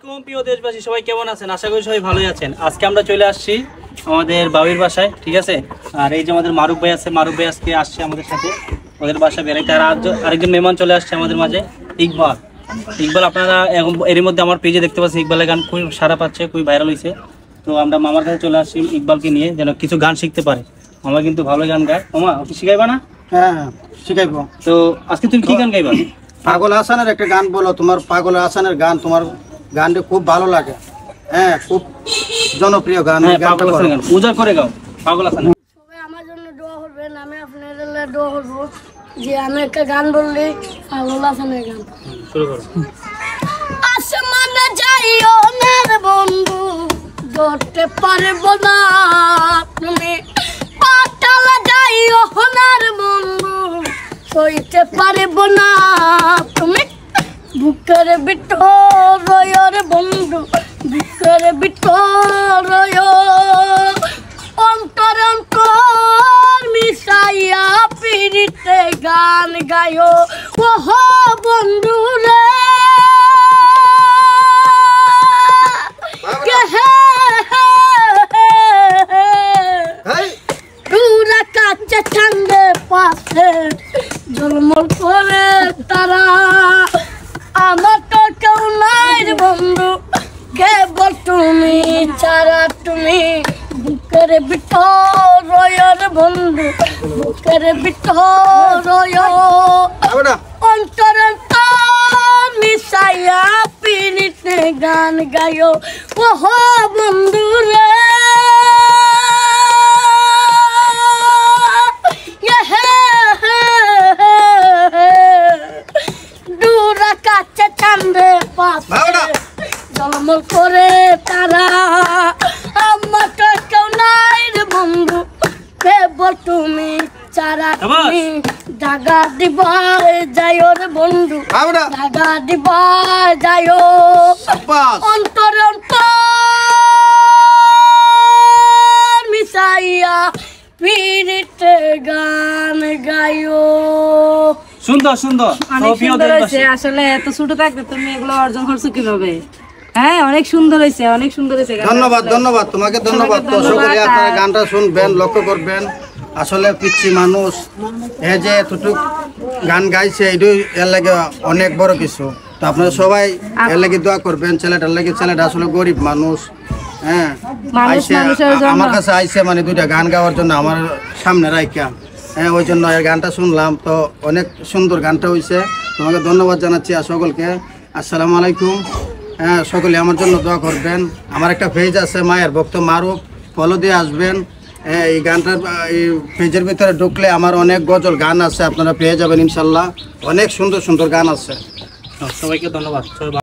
আলাইকুম প্রিয় দেশবাসী, সবাই কেমন আছেন? আশা করি সবাই ভালোই আছেন। আজকে আমরা চলে আসছি আমাদের বাবির বাসায়, ঠিক আছে। আর এই যে আমাদের মারুফ ভাই আছে, মারুফ ভাই আজকে আসছে আমাদের সাথে ওদের বাসায় বেড়াইতে। আর আরেকজন মেহমান চলে আসছে আমাদের মাঝে, ইকবাল। ইকবাল আপনারা এর মধ্যে আমার পেজে দেখতে পাচ্ছেন, ইকবালের গান খুবই সারা পাচ্ছে, খুবই ভাইরাল হয়েছে। তো আমরা মামার কাছে চলে আসছি ইকবালকে নিয়ে, যেন কিছু গান শিখতে পারে। মামা কিন্তু ভালো গান গায়। মামা ওকে শিখাইবা না? হ্যাঁ শিখাইবো। তো আজকে তুমি কি গান গাইবা? পাগল হাসানের একটা গান বলো। তোমার পাগল হাসানের গান, তোমার গানটা খুব ভালো লাগে। হ্যাঁ, খুব জনপ্রিয় গান। পাগল হাসানের গান উজাড় করে গাও, পাগল হাসান। সবাই আমার জন্য দোয়া করবেন, আমি আপনাদের দোয়া করবো যে আমি একটা গান বললি পাগল হাসানের গান। শুরু করো। আসমানে যাইও না রে বন্ধু, ধরতে পারবো না তুমি। পাতালে যাইও না রে বন্ধু, সইতে পারবো না তুমি। বুকের ভিতর রে বন্ধু, বুকের ভিতর অন্তর অন্তর মিশাইয়া পিরিতে গান গায়ো। ওহ বন্ধু রে, পুরা কাছে ঠান্ডে পাশে ঝলমল করে তারা। আমার তো কেউ নাই রে বন্ধু, কেবল তুমি ছাড়া তুমি। বুকের ভিতর রে বন্ধু, বুকের ভিতর অন্তর অন্তর মিশাইয়া পিরিতে গান গায়ো। ওহ বন্ধু রে, দূরা কাছে চাঁদে পাশে ঝলমল করে তারা। আমার তো কেউ নাই রে বন্ধু, কেবল তুমি ছাড়া তুমি। জাগা দিবাই যাইও রে বন্ধু, জাগা দিবাই যাইও। অন্তর অন্তর মিশাইয়া পিরিতে গান গায়ো। সুন্দর সুন্দর। অনেক সুন্দর হয়েছে। আসলে এত ছোট থাকতে তুমি এগুলো অর্জন করছো কিভাবে? হ্যাঁ, অনেক সুন্দর হয়েছে, অনেক সুন্দর হয়েছে। ধন্যবাদ, ধন্যবাদ তোমাকে, ধন্যবাদ। তো সকলে আপনারা গানটা শুনবেন, লক্ষ্য করবেন। আসলে পিচ্ছি মানুষ এ যে এতটুক গান গাইছে, এটাই এর লাগে অনেক বড় কিছু। তো আপনারা সবাই এর লাগে দোয়া করবেন। ছেলেটার লাগে, ছেলেটা আসলে গরিব মানুষ। হ্যাঁ, আইসে আমার কাছে আইসে মানে দুইটা গান গাওয়ার জন্য আমার সামনে রাইকা। হ্যাঁ, ওই জন্য এই গানটা শুনলাম। তো অনেক সুন্দর গানটা হয়েছে। তোমাকে ধন্যবাদ জানাচ্ছি আর সকলকে। আসসালামু আলাইকুম। হ্যাঁ, সকলে আমার জন্য দোয়া করবেন। আমার একটা পেজ আছে মায়ের ভক্ত মারুফ, ফলো দিয়ে আসবেন। এই গানটার এই পেজের ভিতরে ঢুকলে আমার অনেক গজল গান আছে, আপনারা পেয়ে যাবেন ইনশাল্লাহ। অনেক সুন্দর সুন্দর গান আছে। সবাইকে ধন্যবাদ।